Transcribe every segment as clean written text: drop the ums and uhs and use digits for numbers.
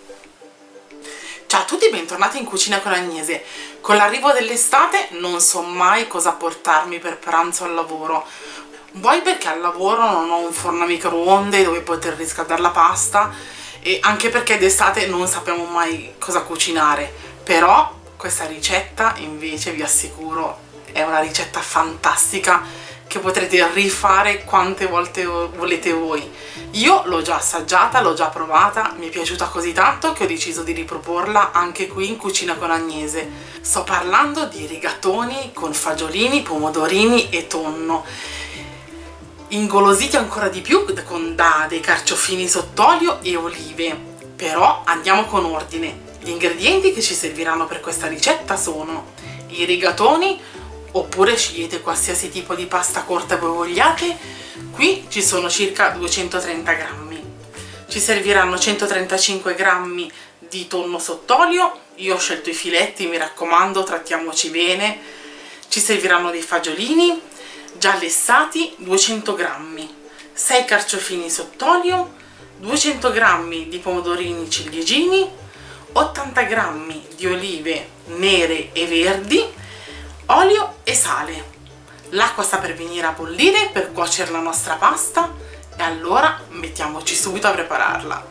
Ciao a tutti e bentornati in Cucina con Agnese. Con l'arrivo dell'estate non so mai cosa portarmi per pranzo al lavoro. Vuoi perché al lavoro non ho un forno a microonde dove poter riscaldare la pasta, e anche perché d'estate non sappiamo mai cosa cucinare. Però questa ricetta invece vi assicuro è una ricetta fantastica che potrete rifare quante volte volete voi. Io l'ho già assaggiata, l'ho già provata, mi è piaciuta così tanto che ho deciso di riproporla anche qui in Cucina con Agnese. Sto parlando di rigatoni con fagiolini, pomodorini e tonno, ingolositi ancora di più da dei carciofini sott'olio e olive. Però andiamo con ordine. Gli ingredienti che ci serviranno per questa ricetta sono i rigatoni, oppure scegliete qualsiasi tipo di pasta corta voi vogliate. Qui ci sono circa 230 grammi. Ci serviranno 135 grammi di tonno sott'olio, io ho scelto i filetti, mi raccomando, trattiamoci bene. Ci serviranno dei fagiolini già lessati, 200 grammi, 6 carciofini sott'olio, 200 grammi di pomodorini ciliegini, 80 grammi di olive nere e verdi, olio e sale. L'acqua sta per venire a bollire per cuocere la nostra pasta e allora mettiamoci subito a prepararla.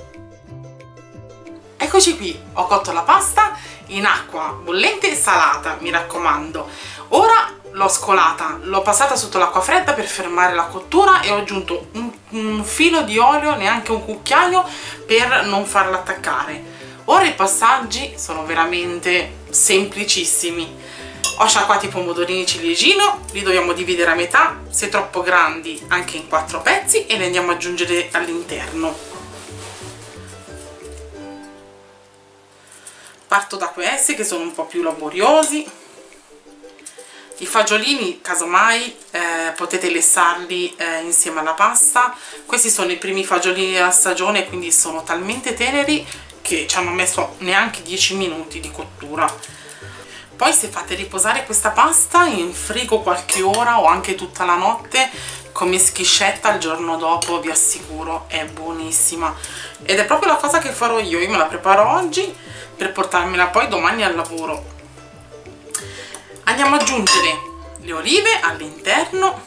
Eccoci qui, ho cotto la pasta in acqua bollente e salata, mi raccomando. Ora l'ho scolata, l'ho passata sotto l'acqua fredda per fermare la cottura e ho aggiunto un filo di olio, neanche un cucchiaio, per non farla attaccare. Ora i passaggi sono veramente semplicissimi. Ho sciacquato i pomodorini ciliegino, li dobbiamo dividere a metà, se troppo grandi anche in 4 pezzi, e li andiamo ad aggiungere all'interno. Parto da questi che sono un po' più laboriosi. I fagiolini, casomai, potete lessarli insieme alla pasta. Questi sono i primi fagiolini della stagione, quindi sono talmente teneri che ci hanno messo neanche 10 minuti di cottura. Poi se fate riposare questa pasta in frigo qualche ora o anche tutta la notte, come schiscetta il giorno dopo, vi assicuro è buonissima. Ed è proprio la cosa che farò io me la preparo oggi per portarmela poi domani al lavoro. Andiamo ad aggiungere le olive all'interno,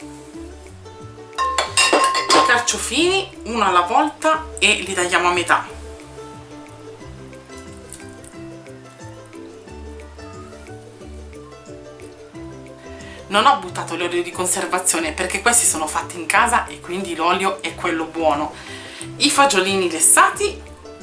i carciofini uno alla volta e li tagliamo a metà. Non ho buttato l'olio di conservazione perché questi sono fatti in casa e quindi l'olio è quello buono. I fagiolini lessati,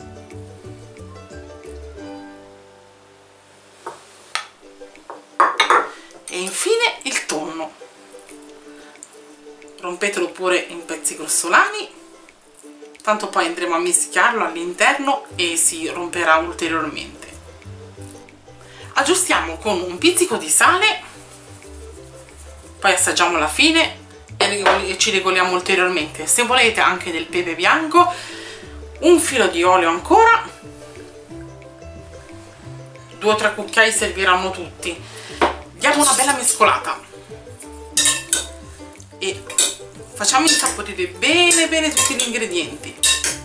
e infine il tonno. Rompetelo pure in pezzi grossolani, tanto poi andremo a mischiarlo all'interno e si romperà ulteriormente. Aggiustiamo con un pizzico di sale, poi assaggiamo alla fine e ci regoliamo ulteriormente. Se volete anche del pepe bianco, un filo di olio ancora, 2 o 3 cucchiai serviranno tutti. Diamo una bella mescolata e facciamo insaporire bene bene tutti gli ingredienti.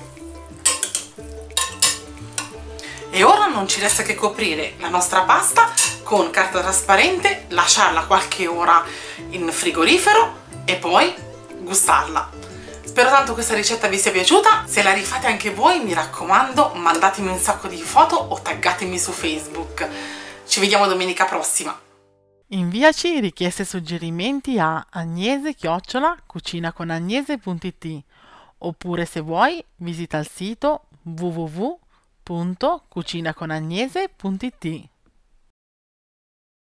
E ora non ci resta che coprire la nostra pasta con carta trasparente, lasciarla qualche ora in frigorifero e poi gustarla. Spero tanto questa ricetta vi sia piaciuta. Se la rifate anche voi, mi raccomando, mandatemi un sacco di foto o taggatemi su Facebook. Ci vediamo domenica prossima. Inviaci richieste e suggerimenti a agnese@cucinaconagnese.it, oppure se vuoi visita il sito www.cucinaconagnese.it.